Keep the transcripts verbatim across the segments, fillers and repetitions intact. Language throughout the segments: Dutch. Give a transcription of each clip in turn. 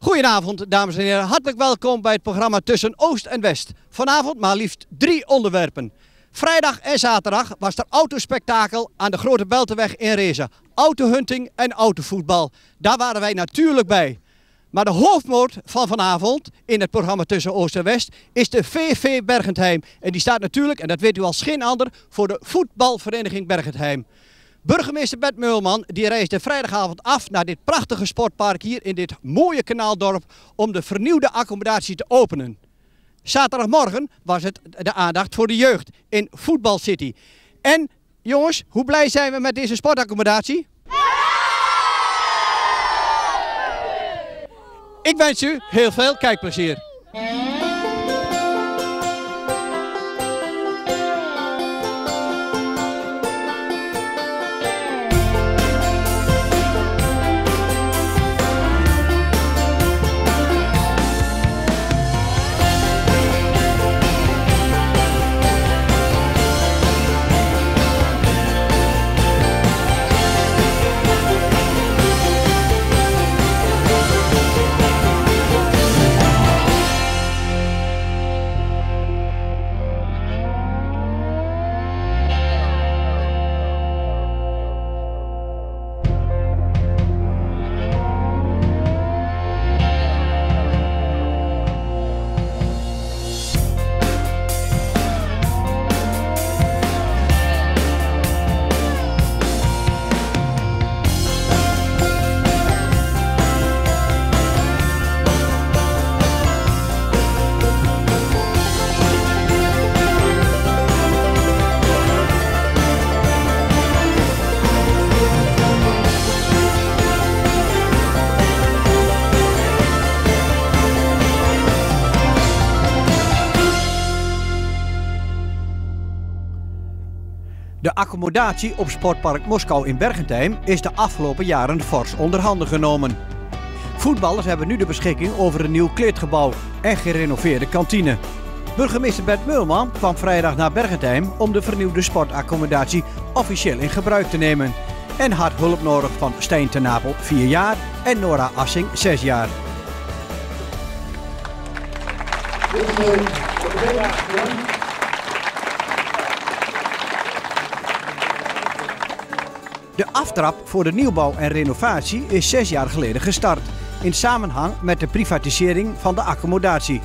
Goedenavond, dames en heren. Hartelijk welkom bij het programma Tussen Oost en West. Vanavond maar liefst drie onderwerpen. Vrijdag en zaterdag was er autospektakel aan de Grote Beltenweg in Rezen. Autohunting en autovoetbal. Daar waren wij natuurlijk bij. Maar de hoofdmoot van vanavond in het programma Tussen Oost en West is de V V Bergentheim. En die staat natuurlijk, en dat weet u als geen ander, voor de voetbalvereniging Bergentheim. Burgemeester Bert Meulman die reisde vrijdagavond af naar dit prachtige sportpark hier in dit mooie kanaaldorp om de vernieuwde accommodatie te openen. Zaterdagmorgen was het de aandacht voor de jeugd in Voetbal City. En jongens, hoe blij zijn we met deze sportaccommodatie? Ik wens u heel veel kijkplezier. De accommodatie op Sportpark Moskou in Bergentheim is de afgelopen jaren fors onder handen genomen. Voetballers hebben nu de beschikking over een nieuw kleedgebouw en gerenoveerde kantine. Burgemeester Bert Meulman kwam vrijdag naar Bergentheim om de vernieuwde sportaccommodatie officieel in gebruik te nemen. En had hulp nodig van Stijn ten Napel, vier jaar, en Nora Assing, zes jaar. De aftrap voor de nieuwbouw en renovatie is zes jaar geleden gestart, in samenhang met de privatisering van de accommodatie.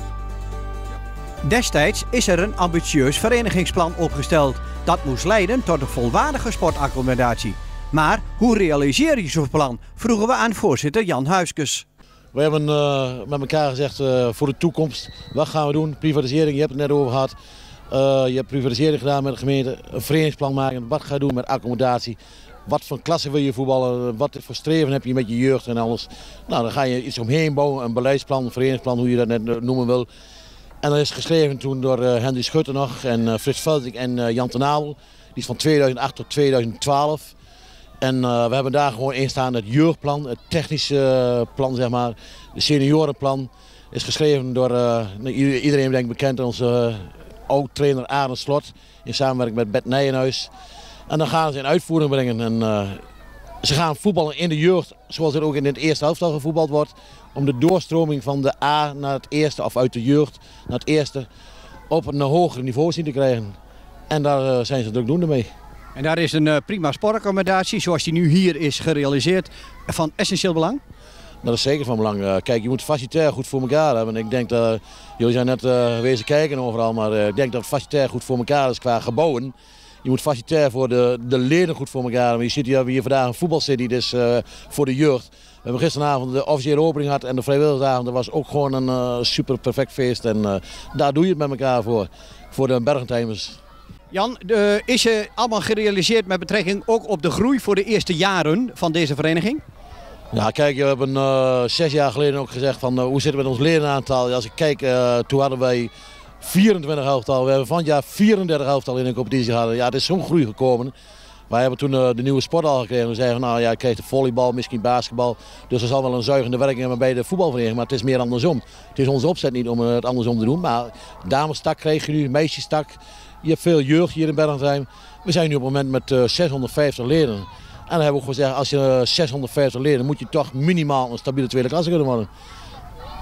Destijds is er een ambitieus verenigingsplan opgesteld. Dat moest leiden tot een volwaardige sportaccommodatie. Maar hoe realiseer je zo'n plan, vroegen we aan voorzitter Jan Huiskes. We hebben uh, met elkaar gezegd uh, voor de toekomst, wat gaan we doen? Privatisering, je hebt het net over gehad. Uh, je hebt privatisering gedaan met de gemeente, een verenigingsplan maken. Wat ga je doen met accommodatie? Wat voor klasse wil je voetballen? Wat voor streven heb je met je jeugd en alles? Nou, dan ga je iets omheen bouwen, een beleidsplan, een verenigingsplan, hoe je dat net noemen wil. En dat is geschreven toen door uh, Henry Schutte nog en uh, Frits Veldink en uh, Jan ten Napel. Die is van tweeduizend acht tot tweeduizend twaalf. En uh, we hebben daar gewoon in staan het jeugdplan, het technische uh, plan zeg maar. De seniorenplan is geschreven door uh, iedereen denkt bekend, onze uh, oud-trainer Arend Slot. In samenwerking met Bert Nijenhuis. En dan gaan ze in uitvoering brengen. En, uh, ze gaan voetballen in de jeugd, zoals het ook in het eerste elftal gevoetbald wordt. Om de doorstroming van de A naar het eerste, of uit de jeugd naar het eerste, op een hoger niveau zien te krijgen. En daar uh, zijn ze drukdoende mee. En daar is een uh, prima sportaccommodatie, zoals die nu hier is gerealiseerd, van essentieel belang? Dat is zeker van belang. Uh, kijk, je moet facilitair goed voor elkaar hebben. Ik denk dat, uh, jullie zijn net uh, wezen kijken overal, maar uh, ik denk dat het facilitair goed voor elkaar is qua gebouwen. Je moet facilitair voor de, de leden goed voor elkaar hebben. Je ziet hier, hier vandaag een voetbalcity, dus uh, voor de jeugd. We hebben gisteravond de officiële opening gehad en de vrijwilligersavond. Dat was ook gewoon een uh, super perfect feest. En uh, daar doe je het met elkaar voor, voor de Bergentheimers. Jan, de, is je allemaal gerealiseerd met betrekking ook op de groei voor de eerste jaren van deze vereniging? Ja, kijk, we hebben uh, zes jaar geleden ook gezegd van uh, hoe zit het met ons ledenaantal. Als ik kijk, uh, toen hadden wij vierentwintig elftal. We hebben van het jaar vierendertig elftal in de competitie gehad. Ja, het is zo'n groei gekomen. Wij hebben toen uh, de nieuwe sporthal gekregen. We zeiden van, nou ja, je krijgt de volleybal, misschien basketbal. Dus er zal wel een zuigende werking hebben bij de voetbalvereniging. Maar het is meer andersom. Het is onze opzet niet om het andersom te doen. Maar damestak krijg je nu, meisjestak. Je hebt veel jeugd hier in Bergentheim. We zijn nu op het moment met uh, zeshonderdvijftig leden. En dan hebben we ook gezegd, als je uh, zeshonderdvijftig leden, moet je toch minimaal een stabiele tweede klasse kunnen worden.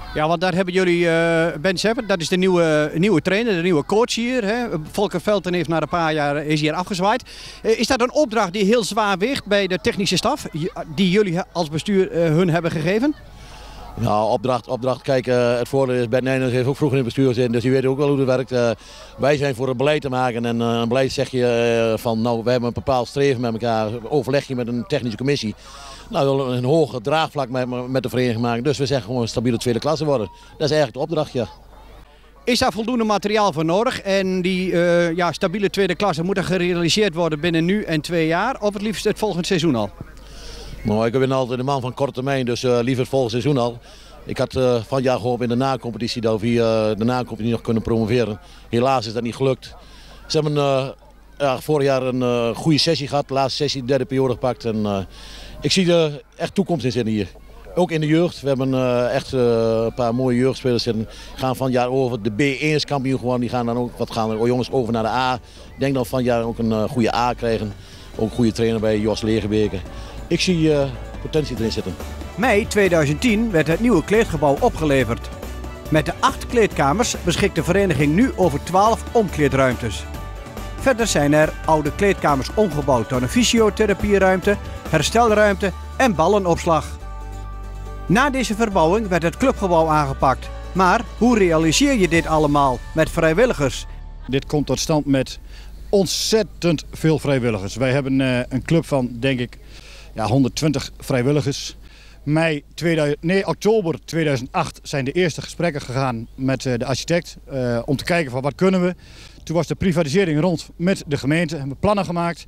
Ja, want daar hebben jullie uh, Ben Seppen, dat is de nieuwe, nieuwe trainer, de nieuwe coach hier. Hè? Volker Velten heeft na een paar jaar is hier afgezwaaid. Uh, is dat een opdracht die heel zwaar weegt bij de technische staf, die jullie als bestuur uh, hun hebben gegeven? Nou, opdracht, opdracht. Kijk, uh, het voordeel is, Ben Nijners heeft ook vroeger in het bestuur gezeten, dus die weet ook wel hoe het werkt. Uh, wij zijn voor het beleid te maken en uh, een beleid zeg je uh, van, nou, we hebben een bepaald streven met elkaar, overleg je met een technische commissie. Nou, we willen een hoger draagvlak met, met de vereniging maken, dus we zeggen gewoon een stabiele tweede klasse worden. Dat is eigenlijk de opdracht, ja. Is daar voldoende materiaal voor nodig en die uh, ja, stabiele tweede klasse moet er gerealiseerd worden binnen nu en twee jaar, of het liefst het volgend seizoen al? Nou, ik ben altijd een man van korte termijn, dus uh, liever het volgend seizoen al. Ik had uh, van het jaar gehoopt in de na-competitie dat we via de na-competitie nog kunnen promoveren. Helaas is dat niet gelukt. Ze hebben uh, ja, vorig jaar een uh, goede sessie gehad, de laatste sessie, de derde periode gepakt. En, uh, ik zie er echt toekomst in zitten hier. Ook in de jeugd. We hebben uh, echt uh, een paar mooie jeugdspelers zitten. gaan van het jaar over. De B één is kampioen geworden. Die gaan dan ook, wat gaan er jongens over naar de A. Ik denk dat we van het jaar ook een uh, goede A krijgen. Ook een goede trainer bij Jos Leegebeke. Ik zie uh, potentie erin zitten. Mei tweeduizend tien werd het nieuwe kleedgebouw opgeleverd. Met de acht kleedkamers beschikt de vereniging nu over twaalf omkleedruimtes. Verder zijn er oude kleedkamers omgebouwd tot een fysiotherapieruimte, herstelruimte en ballenopslag. Na deze verbouwing werd het clubgebouw aangepakt. Maar hoe realiseer je dit allemaal met vrijwilligers? Dit komt tot stand met ontzettend veel vrijwilligers. Wij hebben uh, een club van, denk ik, ja, honderdtwintig vrijwilligers. Mei tweeduizend, nee, oktober tweeduizend acht zijn de eerste gesprekken gegaan met uh, de architect uh, om te kijken van wat kunnen we. Toen was de privatisering rond met de gemeente, hebben we plannen gemaakt.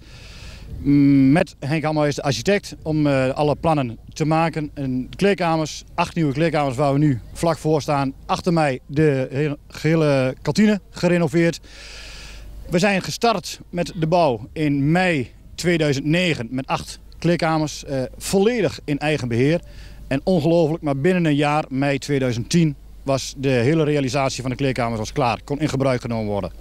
Met Henk Hamhuis, de architect, om uh, alle plannen te maken. En de kleedkamers, acht nieuwe kleedkamers waar we nu vlak voor staan. Achter mij de hele, gehele kantine gerenoveerd. We zijn gestart met de bouw in mei tweeduizend negen met acht kleedkamers. Uh, volledig in eigen beheer. En ongelooflijk, maar binnen een jaar, mei tweeduizend tien, was de hele realisatie van de kleedkamers was klaar. Kon in gebruik genomen worden.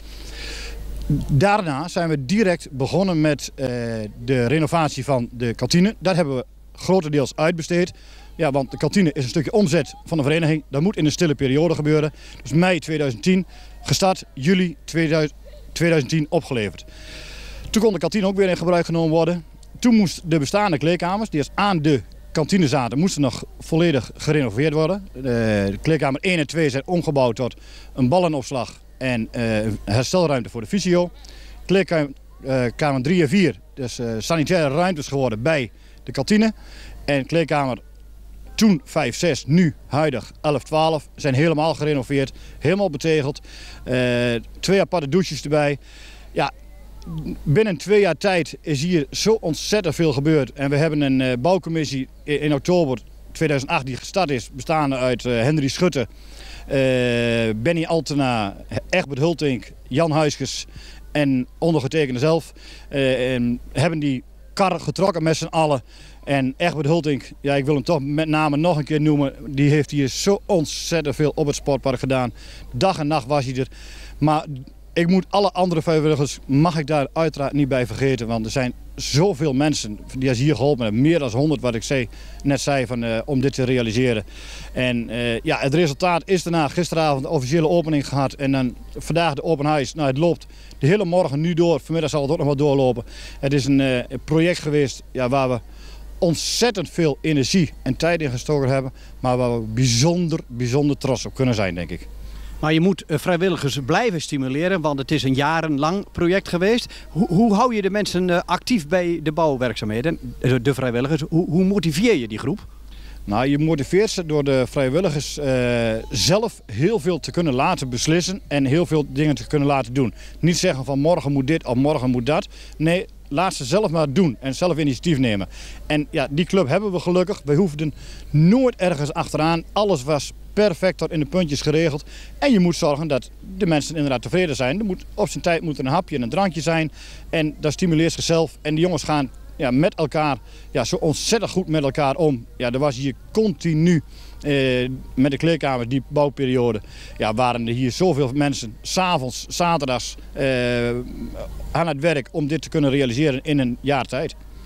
Daarna zijn we direct begonnen met uh, de renovatie van de kantine. Daar hebben we grotendeels uitbesteed. Ja, want de kantine is een stukje omzet van de vereniging. Dat moet in een stille periode gebeuren. Dus mei tweeduizend tien gestart, juli tweeduizend tien opgeleverd. Toen kon de kantine ook weer in gebruik genomen worden. Toen moesten de bestaande kleedkamers, die als aan de kantine zaten, moesten nog volledig gerenoveerd worden. De kleedkamer één en twee zijn omgebouwd tot een ballenopslag en uh, herstelruimte voor de fysio. Kleedkamer uh, drie en vier, dus uh, sanitaire ruimtes geworden bij de kantine. En kleedkamer toen vijf, zes, nu huidig elf, twaalf zijn helemaal gerenoveerd, helemaal betegeld. Uh, twee aparte douches erbij. Ja, binnen twee jaar tijd is hier zo ontzettend veel gebeurd. En we hebben een uh, bouwcommissie in, in oktober tweeduizend acht die gestart is, bestaande uit uh, Henry Schutte, uh, Benny Altena, Egbert Hultink, Jan Huiskes en ondergetekende zelf. Uh, en hebben die kar getrokken met z'n allen. En Egbert Hultink, ja, ik wil hem toch met name nog een keer noemen, die heeft hier zo ontzettend veel op het sportpark gedaan. Dag en nacht was hij er. Maar ik moet alle andere vrijwilligers, mag ik daar uiteraard niet bij vergeten, want er zijn zoveel mensen die als hier geholpen hebben, meer dan honderd wat ik zei, net zei, van, uh, om dit te realiseren. En uh, ja, het resultaat is daarna gisteravond de officiële opening gehad en dan vandaag de open house. Nou, het loopt de hele morgen nu door, vanmiddag zal het ook nog wel doorlopen. Het is een uh, project geweest, ja, waar we ontzettend veel energie en tijd in gestoken hebben, maar waar we bijzonder, bijzonder trots op kunnen zijn, denk ik. Maar je moet vrijwilligers blijven stimuleren, want het is een jarenlang project geweest. Hoe, hoe hou je de mensen actief bij de bouwwerkzaamheden, de vrijwilligers? Hoe, hoe motiveer je die groep? Nou, je motiveert ze door de vrijwilligers uh, zelf heel veel te kunnen laten beslissen en heel veel dingen te kunnen laten doen. Niet zeggen van morgen moet dit of morgen moet dat. Nee, laat ze zelf maar doen en zelf initiatief nemen. En ja, die club hebben we gelukkig. We hoefden nooit ergens achteraan. Alles was perfect tot in de puntjes geregeld. En je moet zorgen dat de mensen inderdaad tevreden zijn. Er moet, op zijn tijd moet er een hapje en een drankje zijn. En dat stimuleert zichzelf. En de jongens gaan ja, met elkaar ja, zo ontzettend goed met elkaar om. Ja, er was hier continu eh, met de kleedkamer, die bouwperiode, ja, waren er hier zoveel mensen, 's avonds, zaterdags, eh, aan het werk om dit te kunnen realiseren in een jaar tijd.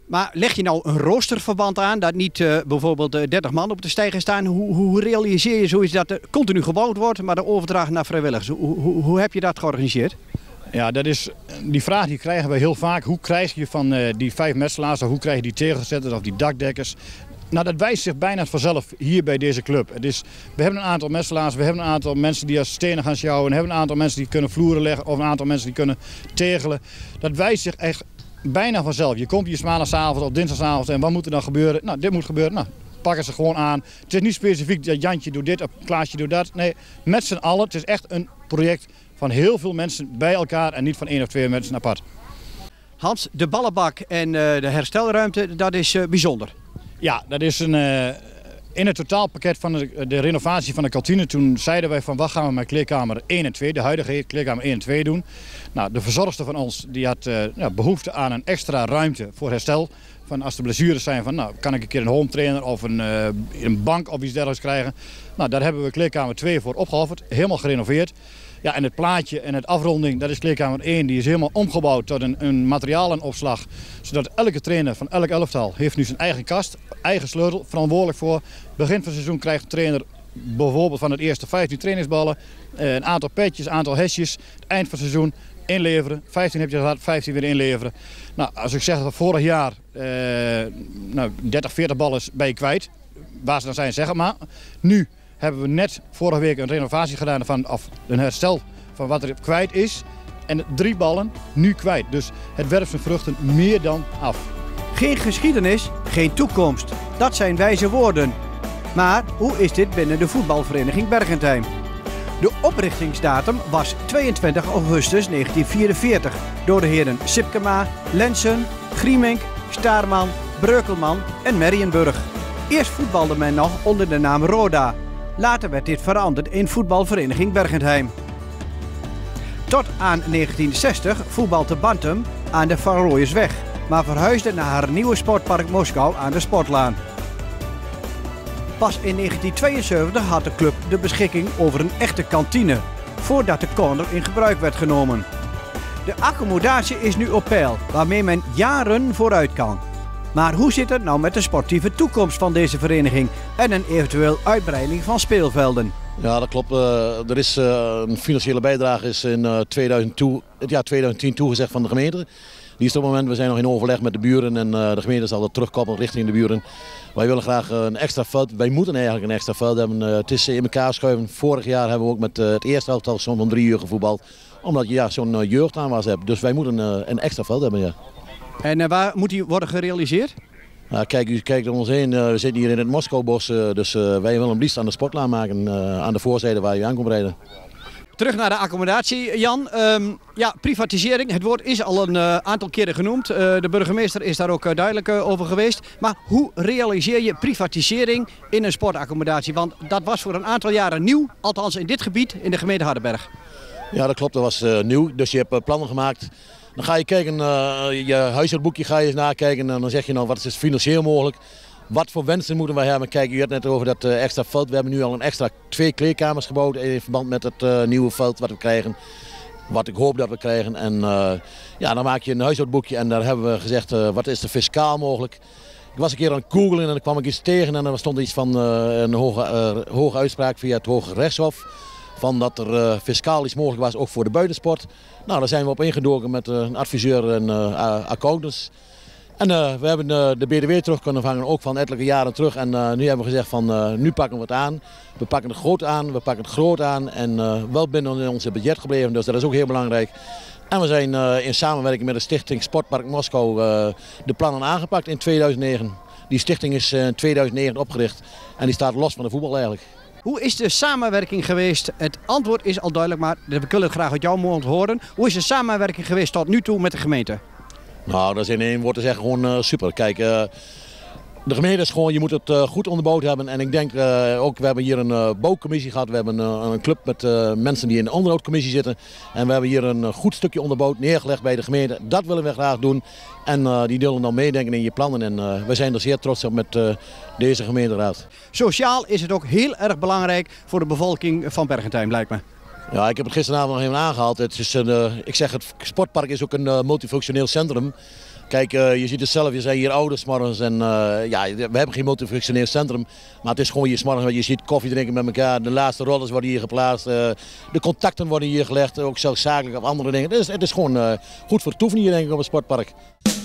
Maar leg je nou een roosterverband aan, dat niet uh, bijvoorbeeld uh, dertig man op de steiger staan? Hoe, hoe realiseer je zoiets dat er continu gebouwd wordt, maar de overdracht naar vrijwilligers? Hoe, hoe, hoe heb je dat georganiseerd? Ja, dat is, die vraag die krijgen we heel vaak. Hoe krijg je van uh, die vijf metselaars, of hoe krijg je die tegelzetters of die dakdekkers? Nou, dat wijst zich bijna vanzelf hier bij deze club. Het is, we hebben een aantal metselaars, we hebben een aantal mensen die als stenen gaan sjouwen. We hebben een aantal mensen die kunnen vloeren leggen of een aantal mensen die kunnen tegelen. Dat wijst zich echt bijna vanzelf. Je komt hier maandagavond of dinsdagavond en wat moet er dan gebeuren? Nou, dit moet gebeuren. Nou, pakken ze gewoon aan. Het is niet specifiek dat Jantje doet dit of Klaasje doet dat. Nee, met z'n allen. Het is echt een project van heel veel mensen bij elkaar en niet van één of twee mensen apart. Hans, de ballenbak en uh, de herstelruimte, dat is uh, bijzonder. Ja, dat is een, uh, in het totaalpakket van de, de renovatie van de kantine. Toen zeiden wij van wat gaan we met kleedkamer één en twee, de huidige kleedkamer één en twee doen. Nou, de verzorgster van ons die had uh, ja, behoefte aan een extra ruimte voor herstel. Van als er blessures zijn, van, nou, kan ik een keer een home trainer of een, uh, een bank of iets dergelijks krijgen. Nou, daar hebben we kleedkamer twee voor opgeofferd, helemaal gerenoveerd. Ja, en het plaatje en het afronding, dat is kleedkamer één, die is helemaal omgebouwd tot een, een materialenopslag. Zodat elke trainer van elk elftal heeft nu zijn eigen kast, eigen sleutel, verantwoordelijk voor. Begin van het seizoen krijgt de trainer bijvoorbeeld van het eerste vijftien trainingsballen, een aantal petjes, een aantal hesjes. Het eind van het seizoen inleveren, vijftien heb je gehad, vijftien weer inleveren. Nou, als ik zeg dat vorig jaar eh, nou, dertig, veertig ballen ben je kwijt, waar ze dan zijn, zeg het maar. Nu hebben we net vorige week een renovatie gedaan van of een herstel van wat er kwijt is. En drie ballen nu kwijt. Dus het werpt zijn vruchten meer dan af. Geen geschiedenis, geen toekomst. Dat zijn wijze woorden. Maar hoe is dit binnen de voetbalvereniging Bergentheim? De oprichtingsdatum was tweeëntwintig augustus negentien vierenveertig door de heren Sipkema, Lensen, Griemink, Staarman, Breukelman en Merrienburg. Eerst voetbalde men nog onder de naam Roda. Later werd dit veranderd in voetbalvereniging Bergentheim. Tot aan negentien zestig voetbalde Bantum aan de Van Rooyersweg, maar verhuisde naar haar nieuwe sportpark Moskou aan de Sportlaan. Pas in negentien tweeënzeventig had de club de beschikking over een echte kantine, voordat de corner in gebruik werd genomen. De accommodatie is nu op peil, waarmee men jaren vooruit kan. Maar hoe zit het nou met de sportieve toekomst van deze vereniging en een eventueel uitbreiding van speelvelden? Ja, dat klopt. Uh, er is uh, een financiële bijdrage is in uh, tweeduizend toe, het jaar tweeduizend tien toegezegd van de gemeente. Die is op het moment, we zijn nog in overleg met de buren en uh, de gemeente zal dat terugkoppelen richting de buren. Wij willen graag uh, een extra veld, wij moeten eigenlijk een extra veld hebben. Uh, het is in elkaar schuiven. Vorig jaar hebben we ook met uh, het eerste elftal soms om drie uur gevoetbald. Omdat je ja, zo'n uh, jeugd aan was hebt. Dus wij moeten uh, een extra veld hebben, ja. En uh, waar moet die worden gerealiseerd? Nou, kijk, u kijkt om ons heen. Uh, we zitten hier in het Moskoubos. Uh, dus uh, wij willen hem liefst aan de sportlaan maken. Uh, aan de voorzijde waar u aan komt rijden. Terug naar de accommodatie, Jan. Um, ja, privatisering. Het woord is al een uh, aantal keren genoemd. Uh, de burgemeester is daar ook uh, duidelijk uh, over geweest. Maar hoe realiseer je privatisering in een sportaccommodatie? Want dat was voor een aantal jaren nieuw. Althans in dit gebied in de gemeente Hardenberg. Ja, dat klopt. Dat was uh, nieuw. Dus je hebt uh, plannen gemaakt. Dan ga je kijken, uh, je huishoudboekje ga je eens nakijken en dan zeg je nou wat is financieel mogelijk. Wat voor wensen moeten wij hebben? Kijk, u had net over dat uh, extra veld. We hebben nu al een extra twee kleedkamers gebouwd in verband met het uh, nieuwe veld wat we krijgen. Wat ik hoop dat we krijgen. En uh, ja, dan maak je een huishoudboekje en daar hebben we gezegd uh, wat is er fiscaal mogelijk. Ik was een keer aan het googlen en dan kwam ik iets tegen en er stond iets van uh, een hoge, uh, hoge uitspraak via het Hoge Rechtshof. Van dat er uh, fiscaal iets mogelijk was, ook voor de buitensport. Nou, daar zijn we op ingedoken met uh, een adviseur en uh, accountants. En uh, we hebben uh, de B D W terug kunnen vangen, ook van ettelijke jaren terug. En uh, nu hebben we gezegd van, uh, nu pakken we het aan. We pakken het groot aan, we pakken het groot aan en uh, wel binnen ons budget gebleven. Dus dat is ook heel belangrijk. En we zijn uh, in samenwerking met de stichting Sportpark Moskou uh, de plannen aangepakt in tweeduizend negen. Die stichting is uh, in tweeduizend negen opgericht en die staat los van de voetbal eigenlijk. Hoe is de samenwerking geweest? Het antwoord is al duidelijk, maar we willen het graag uit jouw mond horen. Hoe is de samenwerking geweest tot nu toe met de gemeente? Nou, dat is in één woord te zeggen gewoon uh, super. Kijk, uh, de gemeente is gewoon, je moet het uh, goed onderbouwd hebben. En ik denk uh, ook, we hebben hier een uh, bouwcommissie gehad. We hebben uh, een club met uh, mensen die in de onderhoudcommissie zitten. En we hebben hier een uh, goed stukje onderbouwd neergelegd bij de gemeente. Dat willen we graag doen. En uh, die willen dan meedenken in je plannen. En uh, we zijn er zeer trots op met uh, deze gemeenteraad. Sociaal is het ook heel erg belangrijk voor de bevolking van Bergentheim, lijkt me. Ja, ik heb het gisteravond nog even aangehaald. Het is een, uh, ik zeg het sportpark is ook een uh, multifunctioneel centrum. Kijk, uh, je ziet het zelf, je zijn hier ouders morgens en uh, ja, we hebben geen multifunctioneel centrum. Maar het is gewoon hier 's morgens, je ziet koffie drinken met elkaar, de laatste rollers worden hier geplaatst. Uh, de contacten worden hier gelegd, ook zelfs zakelijk of andere dingen. Het is, het is gewoon uh, goed voor het toeven hier denk ik op het sportpark.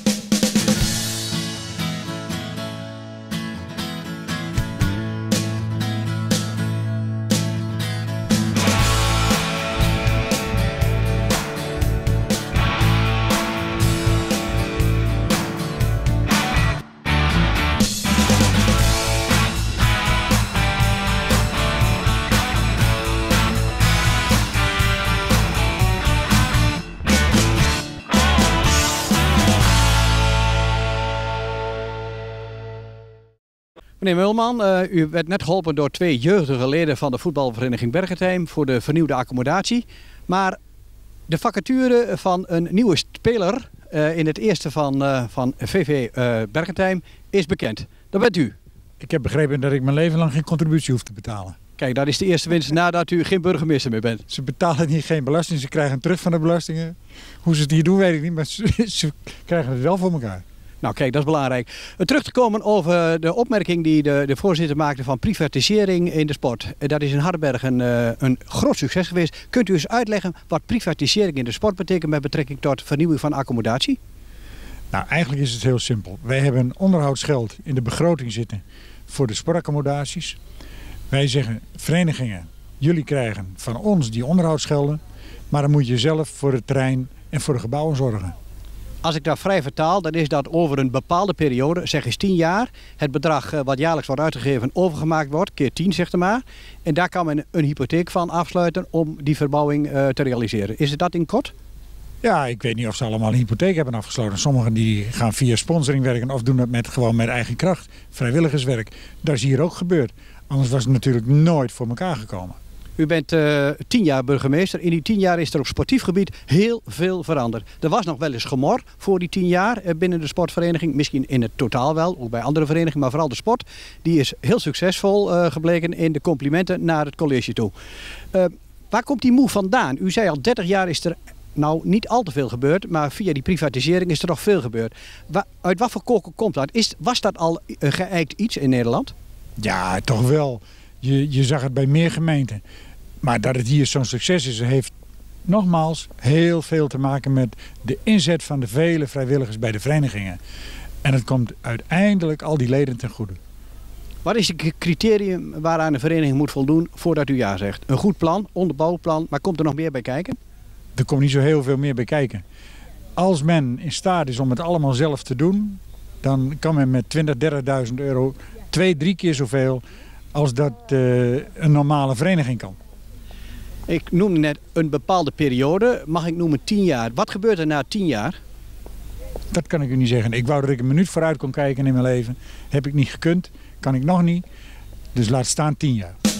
Meneer Mulman, uh, u werd net geholpen door twee jeugdige leden van de voetbalvereniging Bergentheim voor de vernieuwde accommodatie. Maar de vacature van een nieuwe speler uh, in het eerste van, uh, van V V uh, Bergentheim is bekend. Dat bent u. Ik heb begrepen dat ik mijn leven lang geen contributie hoef te betalen. Kijk, dat is de eerste winst nadat u geen burgemeester meer bent. Ze betalen niet geen belasting, ze krijgen terug van de belastingen. Hoe ze het hier doen weet ik niet, maar ze, ze krijgen het wel voor elkaar. Nou kijk, dat is belangrijk. Terug te komen over de opmerking die de, de voorzitter maakte van privatisering in de sport. Dat is in Hardenberg een, een groot succes geweest. Kunt u eens uitleggen wat privatisering in de sport betekent met betrekking tot vernieuwing van accommodatie? Nou, eigenlijk is het heel simpel. Wij hebben onderhoudsgeld in de begroting zitten voor de sportaccommodaties. Wij zeggen, verenigingen, jullie krijgen van ons die onderhoudsgelden, maar dan moet je zelf voor het terrein en voor de gebouwen zorgen. Als ik dat vrij vertaal, dan is dat over een bepaalde periode, zeg eens tien jaar, het bedrag wat jaarlijks wordt uitgegeven overgemaakt wordt, keer tien zegt er maar. En daar kan men een hypotheek van afsluiten om die verbouwing uh, te realiseren. Is het dat in kort? Ja, ik weet niet of ze allemaal een hypotheek hebben afgesloten. Sommigen die gaan via sponsoring werken of doen dat met, gewoon met eigen kracht. Vrijwilligerswerk. Dat is hier ook gebeurd. Anders was het natuurlijk nooit voor elkaar gekomen. U bent uh, tien jaar burgemeester. In die tien jaar is er op sportief gebied heel veel veranderd. Er was nog wel eens gemor voor die tien jaar uh, binnen de sportvereniging. Misschien in het totaal wel, ook bij andere verenigingen. Maar vooral de sport. Die is heel succesvol uh, gebleken in de complimenten naar het college toe. Uh, waar komt die moe vandaan? U zei al dertig jaar is er nou niet al te veel gebeurd. Maar via die privatisering is er nog veel gebeurd. Wa- uit wat voor koken komt dat? Is, was dat al uh, geëikt iets in Nederland? Ja, toch wel. Je, je zag het bij meer gemeenten. Maar dat het hier zo'n succes is, heeft nogmaals heel veel te maken met de inzet van de vele vrijwilligers bij de verenigingen. En het komt uiteindelijk al die leden ten goede. Wat is het criterium waaraan een vereniging moet voldoen voordat u ja zegt? Een goed plan, onderbouwd plan, maar komt er nog meer bij kijken? Er komt niet zo heel veel meer bij kijken. Als men in staat is om het allemaal zelf te doen, dan kan men met twintigduizend, dertigduizend euro twee, drie keer zoveel als dat uh, een normale vereniging kan. Ik noemde net een bepaalde periode. Mag ik noemen tien jaar? Wat gebeurt er na tien jaar? Dat kan ik u niet zeggen. Ik wou dat ik een minuut vooruit kon kijken in mijn leven. Heb ik niet gekund. Kan ik nog niet. Dus laat staan tien jaar.